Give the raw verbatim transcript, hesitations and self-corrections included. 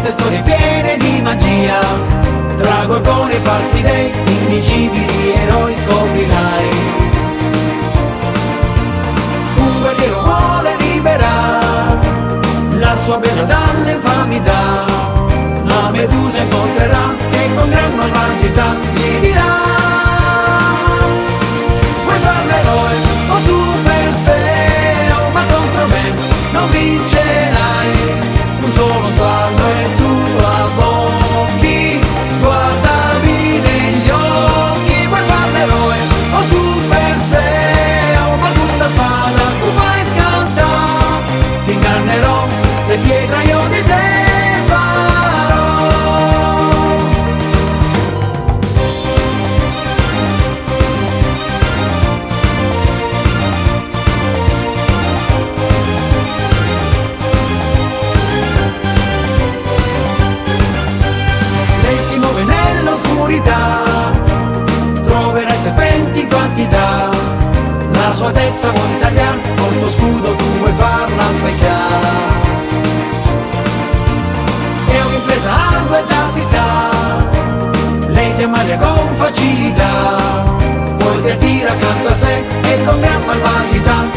molte storie piene di magia, tra gorgoni e falsi dei, indicibili eroi scoprirai. Un guerriero vuole liberare la sua bella dall'infamità, la Medusa incontrerà e con gran malvagità gli dirà: vuoi far l'eroe o tu Perseo, ma contro me non vincerai. Un solo sguardo e tu abbombi, guardami negli occhi. Vuoi far l'eroe o tu Perseo, ma questa spada tu fai scattare. Ti ingannerò, le pietre io di te farò. Lei si muove nell'oscurità, troverai serpenti in quantità. La sua testa vuoi tagliare, col tuo scudo tu vuoi farla specchiare. È un'impresa ardua e già si sa, lei ti ammalia con facilità. Poi ti attira accanto a sé e con gran malvagità